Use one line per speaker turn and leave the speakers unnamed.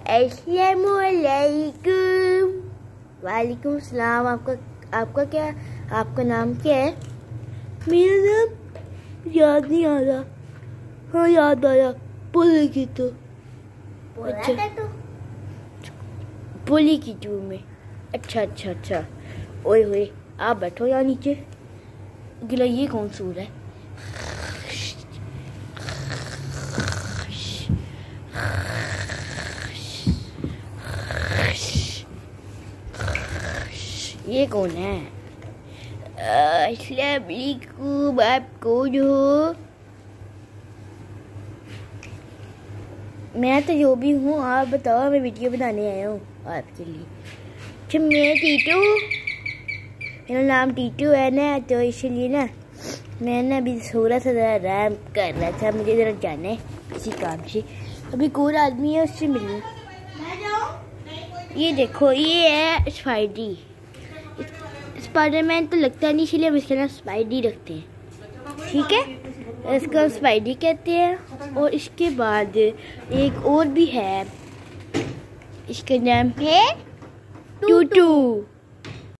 अस्सलामुअलैकुम। वालेकुम सलाम। आपका क्या, आपका नाम क्या है? मेरा नाम याद नहीं आ रहा। हाँ याद आया, पुली की तो। अच्छा पुली की टू में। अच्छा। ओए होए, आप बैठो यहाँ नीचे। गिला ये कौन सूर है? ये कौन है? अस्सलाम वालेकुम, आप कौन हो? मैं तो जो भी हूँ, आप बताओ। मैं वीडियो बनाने आया हूँ आपके लिए। अच्छा मैं टीटू, मेरा नाम टीटू है ना, तो इसलिए ना मैं ना अभी थोड़ा सा ज़रा आराम कर रहा था। मुझे ज़रा जाना है किसी काम से। अभी कोई आदमी है, उससे मिलूँ। ये देखो, ये है स्पाइडी। स्पाइडरमैन तो लगता नहीं, इसलिए हम इसका नाम स्पाइडी रखते हैं। ठीक है, इसको स्पाइडी कहते हैं। और इसके बाद एक और भी है, इसका नाम है टूटू।